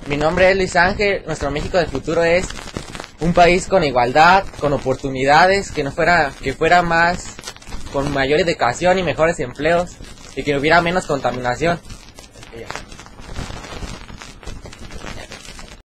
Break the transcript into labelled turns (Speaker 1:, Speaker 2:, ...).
Speaker 1: Mi nombre es Luis Ángel. Nuestro México del futuro es un país con igualdad, con oportunidades, que fuera más, con mayor educación y mejores empleos, y que hubiera menos contaminación.